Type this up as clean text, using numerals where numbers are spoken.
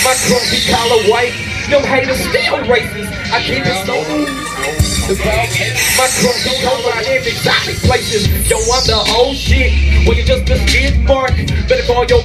My grumpy collar white, them haters still racist. I keep it so my grumpy collar in exotic places. Yo, I'm the old shit. When you just a skid mark, better call your